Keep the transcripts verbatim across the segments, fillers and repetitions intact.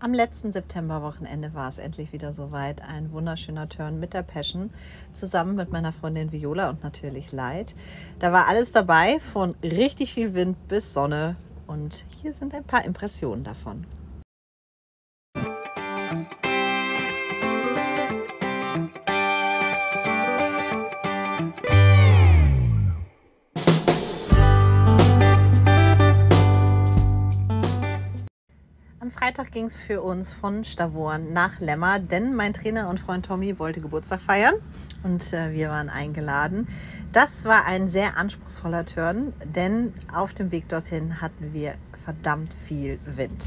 Am letzten Septemberwochenende war es endlich wieder soweit. Ein wunderschöner Turn mit der Passion, zusammen mit meiner Freundin Viola und natürlich Light. Da war alles dabei, von richtig viel Wind bis Sonne. Und hier sind ein paar Impressionen davon. Am Freitag ging es für uns von Stavoren nach Lemmer, denn mein Trainer und Freund Tommy wollte Geburtstag feiern und äh, wir waren eingeladen. Das war ein sehr anspruchsvoller Turn, denn auf dem Weg dorthin hatten wir verdammt viel Wind.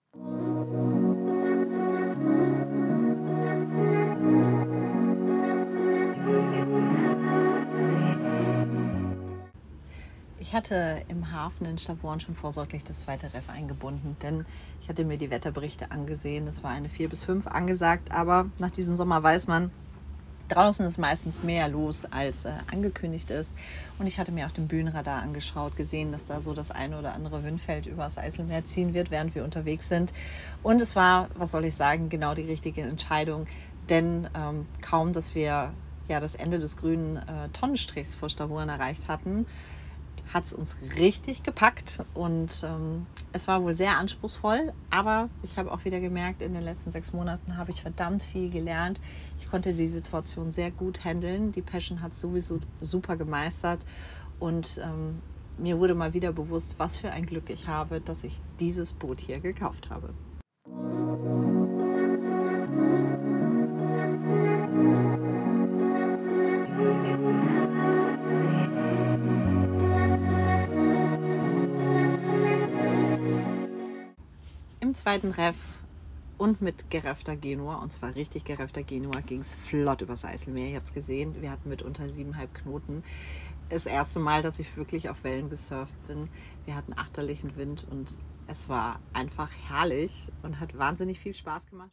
Ich hatte im Hafen in Stavoren schon vorsorglich das zweite Reff eingebunden, denn ich hatte mir die Wetterberichte angesehen. Es war eine vier bis fünf angesagt, aber nach diesem Sommer weiß man, draußen ist meistens mehr los, als äh, angekündigt ist. Und ich hatte mir auch den Bühnenradar angeschaut, gesehen, dass da so das eine oder andere Windfeld übers Eiselmeer ziehen wird, während wir unterwegs sind. Und es war, was soll ich sagen, genau die richtige Entscheidung, denn ähm, kaum, dass wir ja das Ende des grünen äh, Tonnenstrichs vor Stavoren erreicht hatten, hat es uns richtig gepackt und ähm, es war wohl sehr anspruchsvoll, aber ich habe auch wieder gemerkt, in den letzten sechs Monaten habe ich verdammt viel gelernt. Ich konnte die Situation sehr gut handeln. Die Passion hat sowieso super gemeistert und ähm, mir wurde mal wieder bewusst, was für ein Glück ich habe, dass ich dieses Boot hier gekauft habe. Im zweiten Reff und mit gereffter Genua, und zwar richtig gereffter Genua, ging es flott übers Eiselmeer. Ihr habt es gesehen, wir hatten mitunter siebeneinhalb Knoten. Das erste Mal, dass ich wirklich auf Wellen gesurft bin. Wir hatten achterlichen Wind und es war einfach herrlich und hat wahnsinnig viel Spaß gemacht.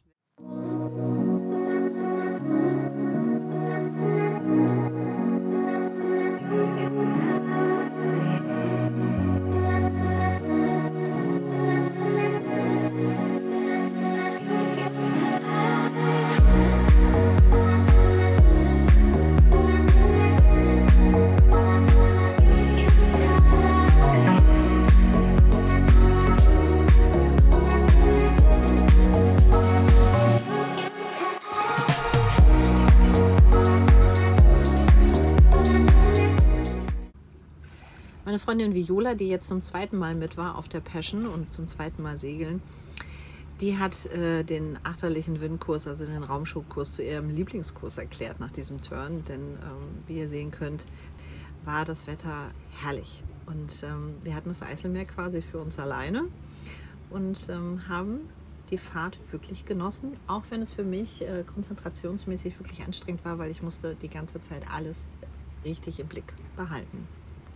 Meine Freundin Viola, die jetzt zum zweiten Mal mit war auf der Passion und zum zweiten Mal segeln, die hat äh, den achterlichen Windkurs, also den Raumschubkurs, zu ihrem Lieblingskurs erklärt nach diesem Turn. Denn ähm, wie ihr sehen könnt, war das Wetter herrlich. Und ähm, wir hatten das Eiselmeer quasi für uns alleine und ähm, haben die Fahrt wirklich genossen, auch wenn es für mich äh, konzentrationsmäßig wirklich anstrengend war, weil ich musste die ganze Zeit alles richtig im Blick behalten.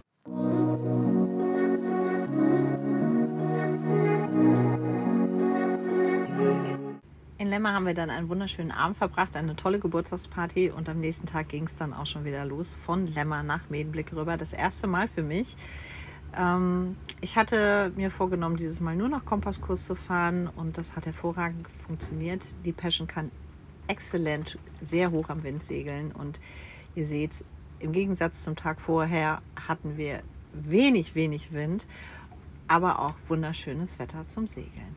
In Lemmer haben wir dann einen wunderschönen Abend verbracht, eine tolle Geburtstagsparty und am nächsten Tag ging es dann auch schon wieder los von Lemmer nach Medemblick rüber. Das erste Mal für mich. Ähm, ich hatte mir vorgenommen, dieses Mal nur noch Kompasskurs zu fahren und das hat hervorragend funktioniert. Die Passion kann exzellent sehr hoch am Wind segeln und ihr seht, im Gegensatz zum Tag vorher hatten wir wenig, wenig Wind, aber auch wunderschönes Wetter zum Segeln.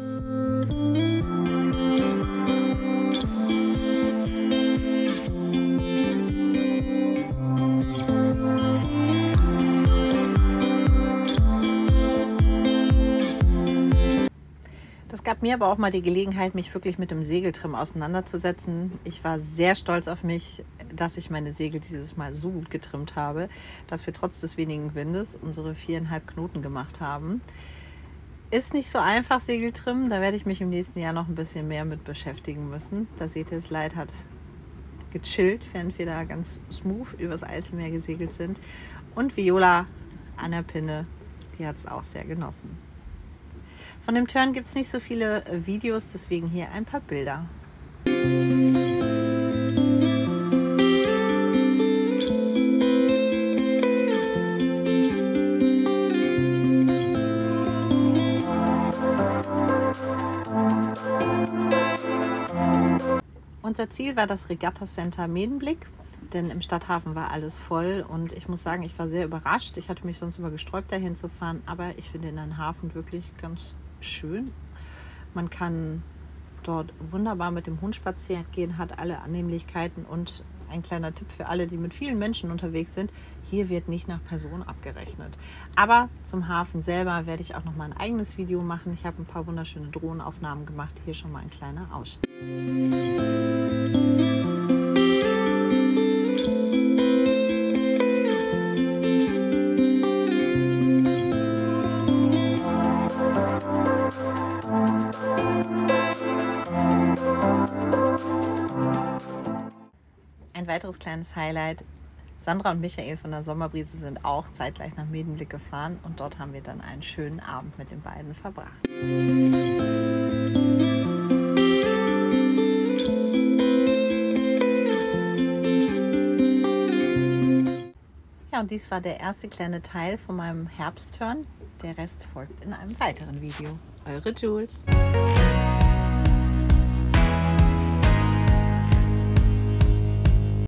Das gab mir aber auch mal die Gelegenheit, mich wirklich mit dem Segeltrim auseinanderzusetzen. Ich war sehr stolz auf mich, dass ich meine Segel dieses Mal so gut getrimmt habe, dass wir trotz des wenigen Windes unsere viereinhalb Knoten gemacht haben. Ist nicht so einfach, Segeltrimmen. Da werde ich mich im nächsten Jahr noch ein bisschen mehr mit beschäftigen müssen. Da seht ihr, das Light hat gechillt, während wir da ganz smooth übers Eiselmeer gesegelt sind. Und Viola an der Pinne, die hat es auch sehr genossen. Von dem Turn gibt es nicht so viele Videos, deswegen hier ein paar Bilder. unser Ziel war das Regatta Center Medemblick, denn im Stadthafen war alles voll und ich muss sagen, ich war sehr überrascht. Ich hatte mich sonst immer gesträubt, dahin zu fahren, aber ich finde den Hafen wirklich ganz schön. Man kann dort wunderbar mit dem Hund spazieren gehen, hat alle Annehmlichkeiten und ein kleiner Tipp für alle, die mit vielen Menschen unterwegs sind, hier wird nicht nach Person abgerechnet. Aber zum Hafen selber werde ich auch noch mal ein eigenes Video machen. Ich habe ein paar wunderschöne Drohnenaufnahmen gemacht. Hier schon mal ein kleiner Ausschnitt. Ein weiteres kleines Highlight: Sandra und Michael von der Sommerbrise sind auch zeitgleich nach Medemblick gefahren und dort haben wir dann einen schönen Abend mit den beiden verbracht. Ja, und dies war der erste kleine Teil von meinem Herbstturn. Der Rest folgt in einem weiteren Video. Eure Jules.